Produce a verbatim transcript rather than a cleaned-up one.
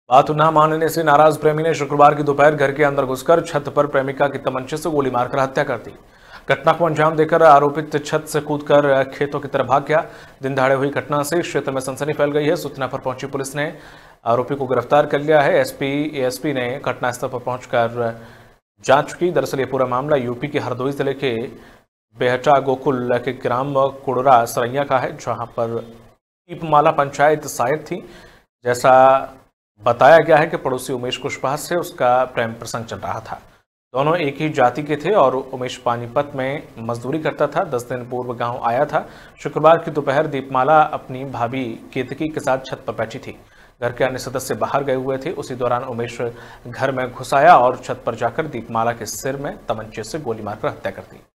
बात न मानने से नाराज प्रेमी ने शुक्रवार की दोपहर घर के अंदर घुसकर छत पर प्रेमिका की तमंचे से गोली मारकर हत्या कर दी। घटना को अंजाम देकर आरोपित छत से कूदकर खेतों की तरफ भाग गया। दिन दहाड़े हुई घटना से क्षेत्र में सनसनी फैल गई है। सूचना पर पहुंची पुलिस ने आरोपी को गिरफ्तार कर लिया है। एसपी एएसपी ने घटनास्थल पर पहुंचकर जांच की। दरअसल ये पूरा मामला यूपी के हरदोई जिले के बेहटा गोकुल के ग्राम कुड़रा सरैया का है, जहां पर दीपमाला पंचायत सहायक थी। जैसा बताया गया है कि पड़ोसी उमेश कुशवाहा से उसका प्रेम प्रसंग चल रहा था। दोनों एक ही जाति के थे और उमेश पानीपत में मजदूरी करता था। दस दिन पूर्व गांव आया था। शुक्रवार की दोपहर दीपमाला अपनी भाभी केतकी के साथ छत पर बैठी थी। घर के अन्य सदस्य बाहर गए हुए थे। उसी दौरान उमेश घर में घुस आया और छत पर जाकर दीपमाला के सिर में तमंचे से गोली मारकर हत्या कर दी।